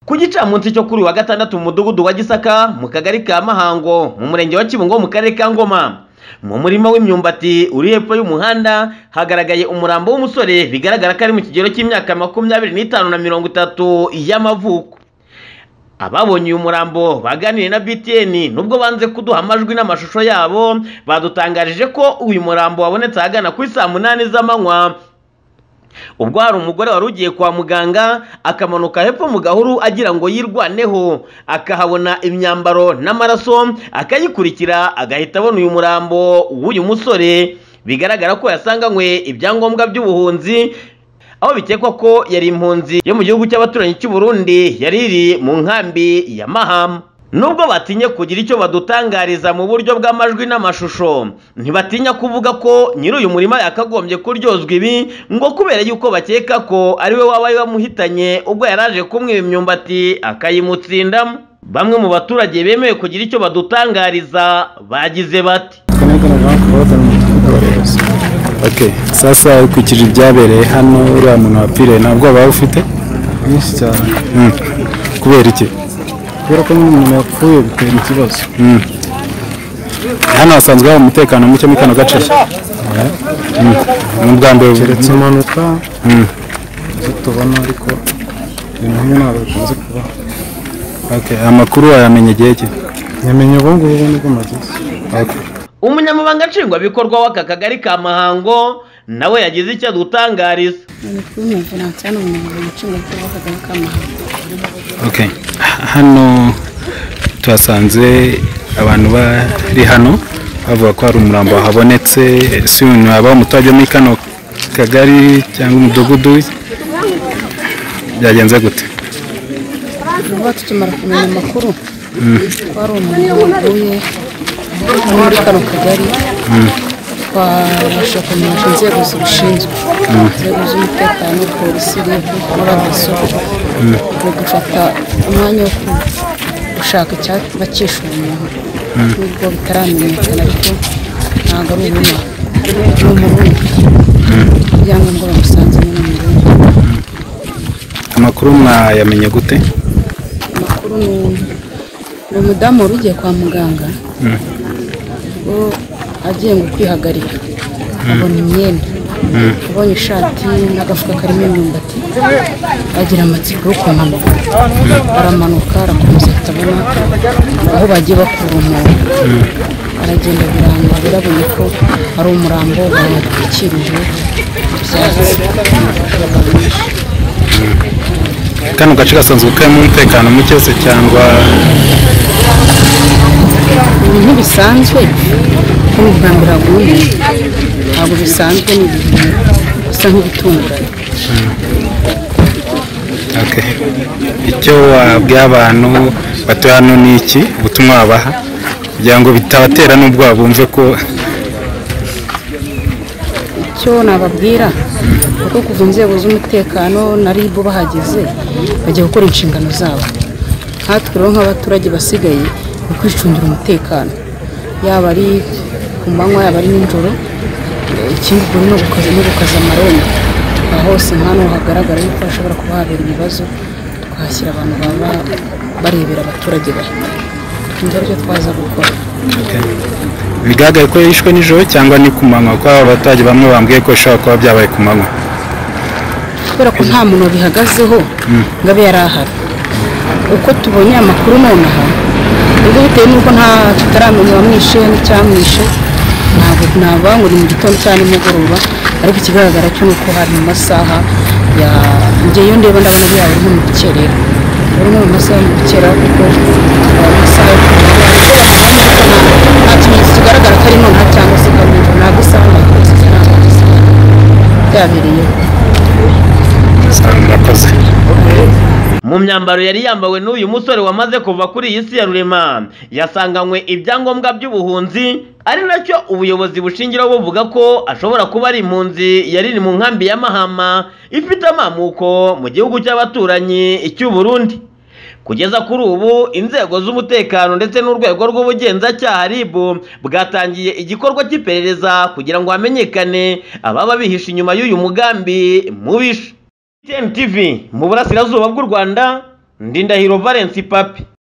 Ku gicamunsi cyo kuri wa gatandatu mu mudugudu wa Gisaka mu kagari ka Mahango mu murenge wa Kibungo mu karere ka Ngoma mu murima w'imyumbati uri hepfo y'umuhanda hagaragaye umurambo w'umusore bigaragara ko ari mu kigero cy'imyaka 25 na 30 y'amavuko. Ababonye uyu murambo baganiriye na BTN nubwo banze kuduha amajwi n'amashusho yabo badutangarije ko uyu murambo wabonetse hagana kuri saa 8 z'amanywa ubwo hari umugore wari ugiye kwa muganga akamanuka hepfo mu gahuru agira ngo yirwaneho akahabona imyambaro n'amaraso akayikurikira agahita abona uyu murambo w'uyu musore bigaragara ko yasanganywe ibyangombwa by'ubuhunzi aho bikekwa ko yari impunzi yo mu gihugu cy'abaturanyi cy'u Burundi yari iri mu nkambi ya Mahama. Nubwo batinye kugira icyo badutangariza mu buryo bw'amajwi n'amashusho ntibatinya kuvuga ko nyiri uyu murima yakagombye kuryozwa ibi ngo kubera yuko bakeka ko ari we wabaye wamuhitanye ubwo yaraje kumwiba imyumbati akayimutsindamo. Bamwe mu baturage bemeye kugira icyo badutangariza bagize bati Okay, sasa ukikije ibyabereye hano uriya muntu wapfiriye ntabwo waba ufite nyinshi cyane kubera iki? kubera ko umuntu yapfuye bitera ikibazo. Hano hasanzwe hari umutekano muke muri kano gace. N'ubwa mbere keretse impanuka tubona ariko ibintu nk'ibi ntabwo bikunze kuba. Okay, amakuru ayamenye igihe ki? Nyamenye ubu ngubu nibwo mageze. Okay. Umunyamabanga nshingwabikorwa w'aka kagari ka Mahango nawe yagize icyo adutangariza. Okay. Hano tuhasanze abantu bari hano bavuga ko hari umurambo wahabonetse, si umuntu waba umuturage muri kano kagari cyangwa umudugudu byagenze gute? Ubu tukimara kumenya amakuru ko hari umuntu waguye muri kano kagari twabasha kumenyesha inzego zibishinzwe, inzego z'umutekano, polisi, n'abadaso gufata umwanya wo gushaka icyabakisha umuntu nubwo bitaramenyekana ariko ntabwo ari ubuna n'umurundi ibyangombwa bamusanze n'umurundi. Amakuru mwayamenye gute? Amakuru ni umudamu wari ugiye kwa muganga ubwo agiye ngo kwihagarika abona imyenda, abonye ishati n'agafuka karimo imyumbati agira amatsiko yo kumanuka, aramanuka arakomeza atabona aho bagiye bakura umuntu, aragenda biranga birabonye ko ari umurambo bawutwikirije ibyatsi. Kano gace gasanzwe karimo umutekano muke se cyangwa ibintu bisanzwe nk'ubwa mbere aguye ntabwo bisanzwe ni ibintu bisa nk'ibitunguranye. Okay. Icyo wabwiye abantu batuye hano ni iki ubutumwa babaha kugira ngo bitabatera n'ubwoba bumve ko icyo nababwira kuko kuva inzego z'umutekano na RIB bahageze bagiye gukora inshingano zabo, nkatwe rero nk'abaturage basigaye ni kwicungira umutekano yaba ari ku manywa yaba ari nijoro. Ikindi ubwo no gukaza amarondo aho hose hano hagaragara yuko hashobora kuba habera ibibazo twahashyira abantu baba barebera abaturage bahita twumva aribyo twaza gukora. bigaragaye ko yishwe nijoro cyangwa ni ku manywa ko abaturage bamwe bambwiye ko bishobora kuba byabaye ku manywa kubera ko nta muntu bihagazeho ngo abe yari ahari. Uko tubonye amakuru nonaha ubwo bitewe n'uko nta tutaramenya uwamwishe n'icyamwishe ntabwo ngo ni mu gitondo cyane nimugoroba, ariko ikigaragara cyo nuko hari mu masaha ya ngeyo ndeba ndabona byaba ari mu rukerera, ari mu masaha mu rukerera kuko amasaha nta kimenyetso kigaragara ko ari nonaha cyangwa se kabiri ntabwo isaha nakoze byabereyeho. murakoze. Mu myambaro yari yambawe n'uyu musore wamaze kuva kuri iyi si ya rurema yasanganywe ibyangombwa by'ubuhunzi, ari nacyo ubuyobozi bushingiraho buvuga ko ashobora kuba ari impunzi yari mu nkambi ya Mahama ifite amamuko mu gihugu cy'abaturanyi cy'u Burundi. Kugeza kuri ubu inzego z'umutekano ndetse n'urwego rw'ubugenzacyaha RIB bwatangiye igikorwa cy'iperereza kugira ngo hamenyekane ababa bihishe inyuma y'uyu mugambi mubisha. TN TV mu burasirazuba bw'u Rwanda Ndindahiro Valence Papi.